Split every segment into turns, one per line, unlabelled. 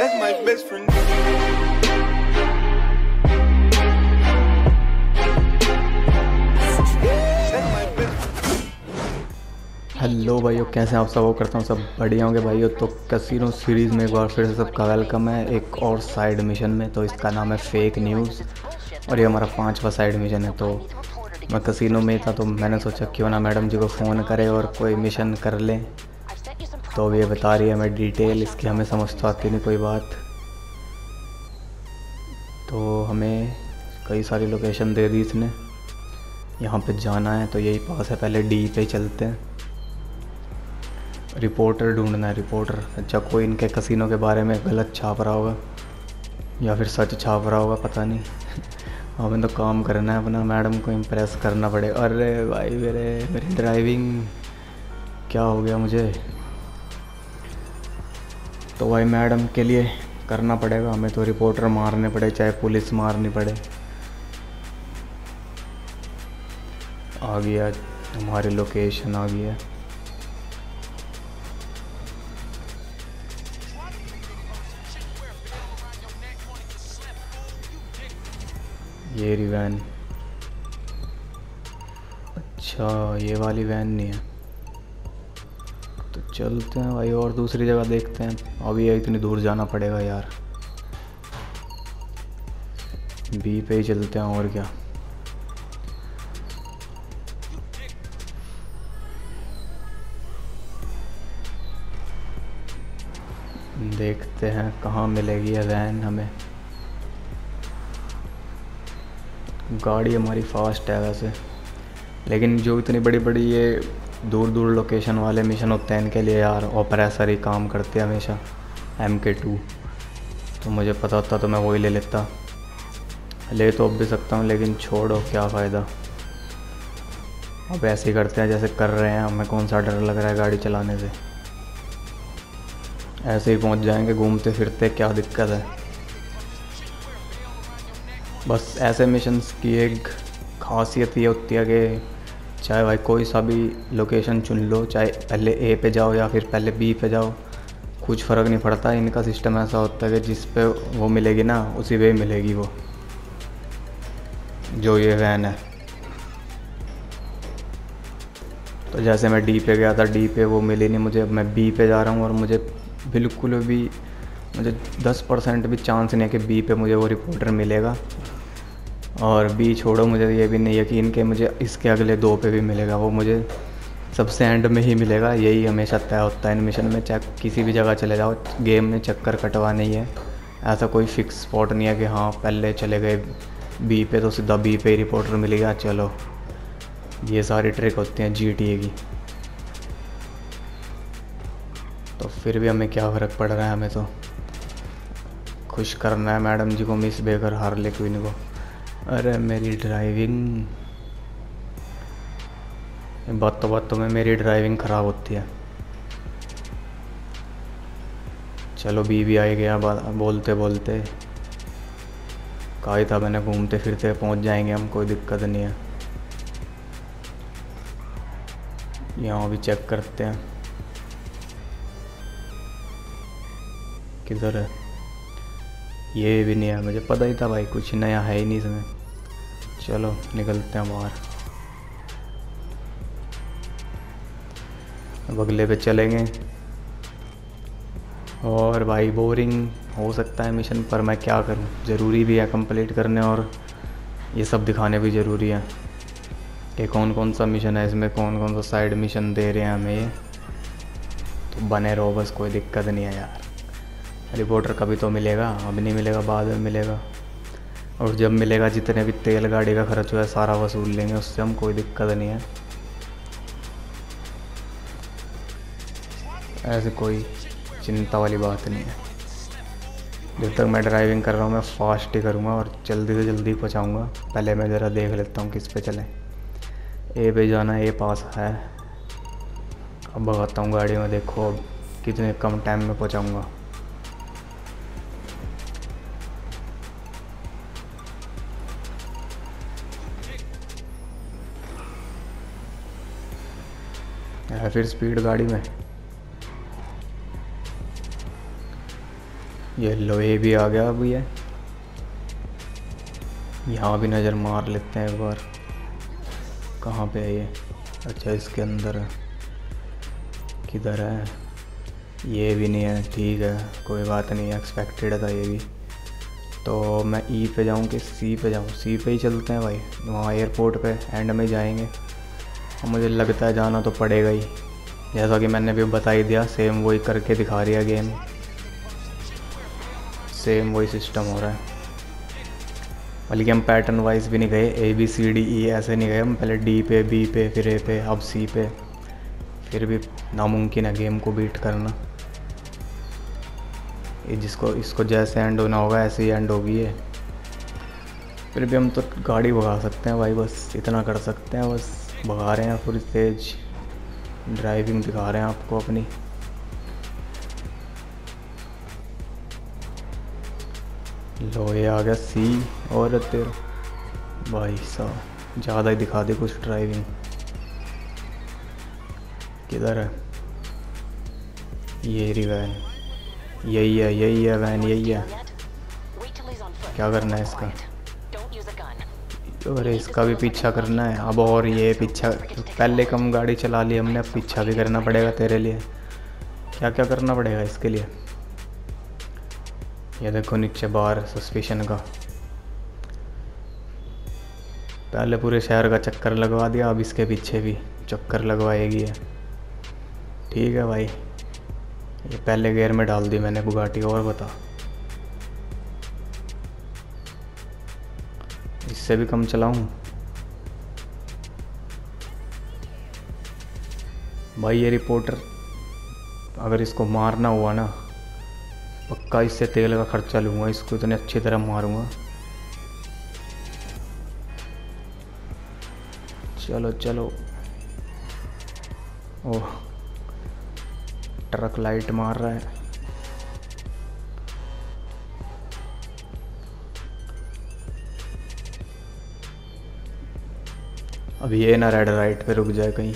That's my best friend.
Hello भाइयों, कैसे हैं आप सब? वो करता हूँ सब बढ़िया होंगे भाइयों। तो कैसीनो सीरीज़ में एक बार फिर से सबका वेलकम है एक और साइड मिशन में। तो इसका नाम है फेक न्यूज़ और ये हमारा 5वां साइड मिशन है। तो मैं कैसीनो में था तो मैंने सोचा क्यों ना मैडम जी को फ़ोन करे और कोई मिशन कर लें। तो ये बता रही है हमें डिटेल, इसकी हमें समझ तो आती नहीं कोई बात। तो हमें कई सारी लोकेशन दे दी इसने, यहाँ पे जाना है तो यही पास है। पहले डी पे चलते हैं, रिपोर्टर ढूंढना है। रिपोर्टर, अच्छा कोई इनके कसिनो के बारे में गलत छाप रहा होगा या फिर सच छाप रहा होगा, पता नहीं। हमें तो काम करना है अपना, मैडम को इम्प्रेस करना पड़ेगा। अरे भाई मेरी ड्राइविंग क्या हो गया मुझे? तो भाई मैडम के लिए करना पड़ेगा हमें, तो रिपोर्टर मारने पड़े चाहे पुलिस मारनी पड़े। आ गया हमारी लोकेशन, आ गया। ये रही वैन। अच्छा ये वाली वैन नहीं है तो चलते हैं भाई और दूसरी जगह देखते हैं। अभी इतनी दूर जाना पड़ेगा यार, बी पे ही चलते हैं और क्या। देखते हैं कहाँ मिलेगी ये वैन हमें। गाड़ी हमारी फास्ट है वैसे, लेकिन जो इतनी बड़ी बड़ी ये दूर दूर लोकेशन वाले मिशन होते हैं इनके लिए यार ऑपरेसर ही काम करते हैं हमेशा, MK2। तो मुझे पता होता तो मैं वही ले लेता। ले तो अब भी सकता हूँ लेकिन छोड़ो, क्या फ़ायदा। अब ऐसे ही करते हैं जैसे कर रहे हैं। हमें कौन सा डर लग रहा है गाड़ी चलाने से, ऐसे ही पहुँच जाएंगे घूमते फिरते, क्या दिक्कत है। बस ऐसे मिशंस की एक खासियत ये होती है कि चाहे भाई कोई सा भी लोकेशन चुन लो, चाहे पहले A पे जाओ या फिर पहले B पे जाओ, कुछ फ़र्क नहीं पड़ता। इनका सिस्टम ऐसा होता है कि जिस पे वो मिलेगी ना उसी पे मिलेगी वो, जो ये वैन है। तो जैसे मैं D पे गया था, D पे वो मिली नहीं मुझे। अब मैं B पे जा रहा हूँ और मुझे बिल्कुल भी, मुझे 10% भी चांस नहीं है कि B पे मुझे वो रिपोर्टर मिलेगा। और B छोड़ो, मुझे ये भी नहीं यकीन कि मुझे इसके अगले 2 पे भी मिलेगा। वो मुझे सबसे एंड में ही मिलेगा, यही हमेशा तय होता है इन मिशन में। चाहे किसी भी जगह चले जाओ, गेम में चक्कर कटवा नहीं है। ऐसा कोई फिक्स स्पॉट नहीं है कि हाँ पहले चले गए B पे तो सीधा B पे ही रिपोर्टर मिलेगा चलो। ये सारी ट्रिक होती हैं GTA की। तो फिर भी हमें क्या फ़र्क पड़ रहा है, हमें तो खुश करना है मैडम जी को, मिस बेकर हार्ले क्विन को। अरे मेरी ड्राइविंग, बातों में मेरी ड्राइविंग ख़राब होती है। चलो B भी आ गया बोलते बोलते। कहा ही था मैंने, घूमते फिरते पहुंच जाएंगे हम, कोई दिक्कत नहीं है। यहाँ भी चेक करते हैं किधर है। ये भी नहीं है, मुझे पता ही था भाई कुछ नया है ही नहीं इसमें। चलो निकलते हैं बाहर, बगले पे चलेंगे। और भाई बोरिंग हो सकता है मिशन, पर मैं क्या करूं, ज़रूरी भी है कंप्लीट करने और ये सब दिखाने भी ज़रूरी है कि कौन कौन सा मिशन है इसमें, कौन कौन सा साइड मिशन दे रहे हैं हमें ये। तो बने रहो बस, कोई दिक्कत नहीं है यार। रिपोर्टर कभी तो मिलेगा, अब नहीं मिलेगा बाद में मिलेगा। और जब मिलेगा जितने भी तेल गाड़ी का खर्च हुआ है सारा वसूल लेंगे उससे हम, कोई दिक्कत नहीं है। ऐसे कोई चिंता वाली बात नहीं है। जब तक मैं ड्राइविंग कर रहा हूँ मैं फास्ट ही करूँगा और जल्दी से जल्दी पहुँचाऊँगा। पहले मैं ज़रा देख लेता हूँ किस पे चलें। A पे जाना है, A पास है। अब भगाता हूँ गाड़ी में, देखो अब कितने कम टाइम में पहुँचाऊँगा। फिर स्पीड गाड़ी में ये लोहे भी आ गया अभी है। यहाँ भी नज़र मार लेते हैं एक बार। कहाँ पे है ये? अच्छा इसके अंदर है। किधर है? ये भी नहीं है, ठीक है कोई बात नहीं, एक्सपेक्टेड था ये भी। तो मैं ई पे जाऊँ कि सी पे जाऊँ? सी पे ही चलते हैं भाई, वहाँ एयरपोर्ट पे एंड में जाएंगे। और मुझे लगता है जाना तो पड़ेगा ही, जैसा कि मैंने भी बता ही दिया, सेम वही करके दिखा रही है गेम, सेम वही सिस्टम हो रहा है। बल्कि हम पैटर्न वाइज भी नहीं गए, ABCDE ऐसे नहीं गए हम, पहले डी पे, बी पे, फिर ए पे, अब सी पे। फिर भी नामुमकिन है गेम को बीट करना। ये इसको जैसे एंड होना होगा ऐसे ही एंड होगी ये। फिर भी हम तो गाड़ी भगा सकते हैं भाई, बस इतना कर सकते हैं, बस भगा रहे हैं पूरी तेज ड्राइविंग दिखा रहे हैं आपको अपनी। लो ये आ गया सी। और तेरे भाई साहब ज़्यादा ही दिखा दी कुछ ड्राइविंग। किधर है ये रही वैन? यही है वैन, यही है। क्या करना है इसका? अरे इसका भी पीछा करना है अब, और ये पीछा, पहले कम गाड़ी चला ली हमने, अब पीछा भी करना पड़ेगा तेरे लिए। क्या क्या करना पड़ेगा इसके लिए? ये देखो नीचे बार सस्पेंशन का, पहले पूरे शहर का चक्कर लगवा दिया, अब इसके पीछे भी चक्कर लगवाएगी है। ठीक है भाई, ये पहले गियर में डाल दी मैंने बुगाटी। और बता, इससे भी कम चलाऊं? भाई ये रिपोर्टर, अगर इसको मारना हुआ ना, पक्का इससे तेल का खर्चा लूँगा, इसको इतने अच्छी तरह मारूंगा। चलो चलो। ओह ट्रक लाइट मार रहा है। अब ये ना रेड लाइट पे रुक जाए कहीं।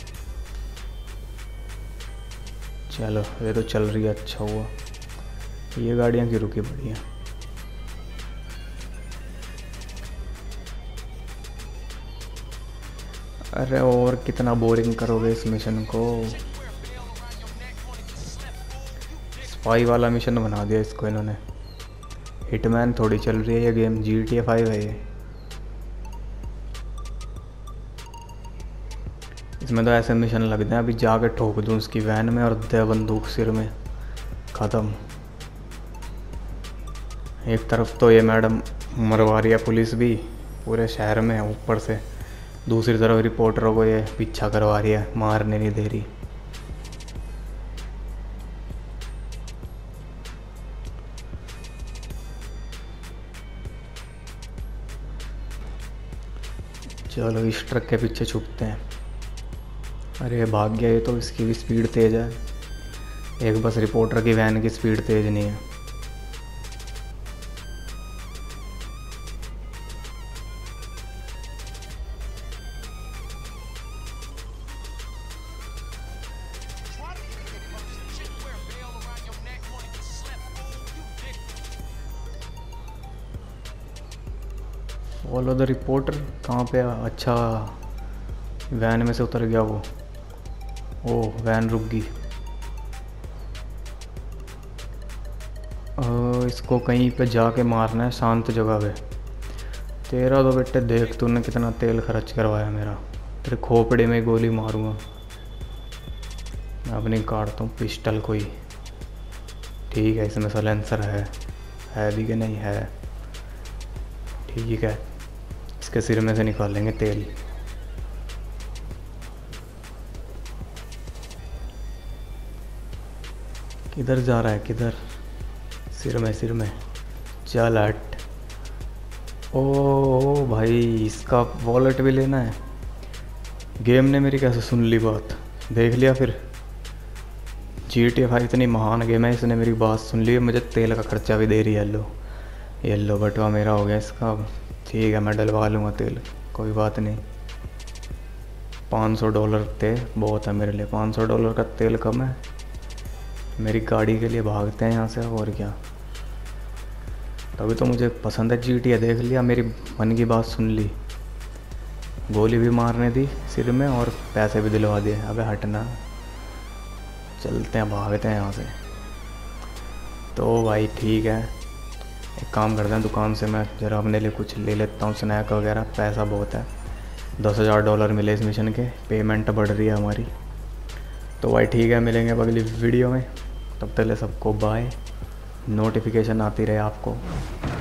चलो ये तो चल रही है, अच्छा हुआ। ये गाड़ियाँ क्यों रुकी पड़ी हैं? अरे और कितना बोरिंग करोगे इस मिशन को? स्पाई वाला मिशन बना दिया इसको इन्होंने। हिटमैन थोड़ी चल रही है ये गेम, GTA 5 है ये। इसमें तो ऐसे मिशन लगते हैं अभी जाके ठोक दूँ उसकी वैन में और दे बंदूक सिर में, ख़त्म। एक तरफ तो ये मैडम मरवा रही है पुलिस भी पूरे शहर में, ऊपर से दूसरी तरफ रिपोर्टरों को ये पीछा करवा रही है, मारने नहीं दे रही। चलो इस ट्रक के पीछे छुपते हैं। अरे भाग गया ये तो, इसकी भी स्पीड तेज़ है। एक बस रिपोर्टर की वैन की स्पीड तेज़ नहीं है। फॉलो द रिपोर्टर कहाँ पे? अच्छा वैन में से उतर गया वो। ओह वैन रुक गई। इसको कहीं पे जाके मारना है शांत जगह पे। तेरा तो बेटे देख तूने कितना तेल खर्च करवाया मेरा, तेरे खोपड़े में गोली मारूंगा। मैं अपनी काटता हूँ पिस्टल कोई। ठीक है इसमें साइलेंसर है भी कि नहीं है? ठीक है इसके सिर में से निकालेंगे तेल। किधर जा रहा है, किधर? सिर में चल हट। ओ भाई इसका वॉलेट भी लेना है। गेम ने मेरी कैसे सुन ली बात, देख लिया फिर। GTA 5 इतनी महान गेम है, इसने मेरी बात सुन ली, मुझे तेल का खर्चा भी दे रही है। येलो बटवा मेरा हो गया इसका। ठीक है मैं डलवा लूँगा तेल, कोई बात नहीं। $500 थे बहुत है मेरे लिए, $500 का तेल कम है। मेरी गाड़ी के लिए भागते हैं यहाँ से, और क्या। अभी तो मुझे पसंद है GTA, देख लिया, मेरी मन की बात सुन ली, गोली भी मारने दी सिर में और पैसे भी दिलवा दिए। अबे हटना, चलते हैं, भागते हैं यहाँ से। तो भाई ठीक है, एक काम करते हैं, दुकान से मैं ज़रा अपने लिए कुछ ले लेता हूँ, स्नैक वगैरह। पैसा बहुत है, $10,000 मिले इस मिशन के, पेमेंट बढ़ रही है हमारी। तो भाई ठीक है, मिलेंगे अब अगली वीडियो में, तब तक ले सबको बाय। नोटिफिकेशन आती रहे आपको।